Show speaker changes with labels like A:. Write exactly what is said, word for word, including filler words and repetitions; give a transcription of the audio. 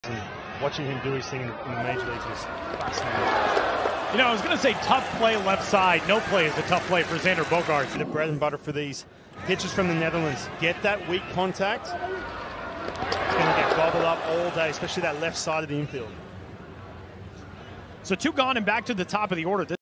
A: And watching him do his thing in the, in the major leagues was fascinating.
B: You know, I was going to say tough play left side. No play is a tough play for Xander Bogaerts.
A: The bread and butter for these pitchers from the Netherlands. Get that weak contact. It's going to get gobbled up all day, especially that left side of the infield.
B: So two gone and back to the top of the order.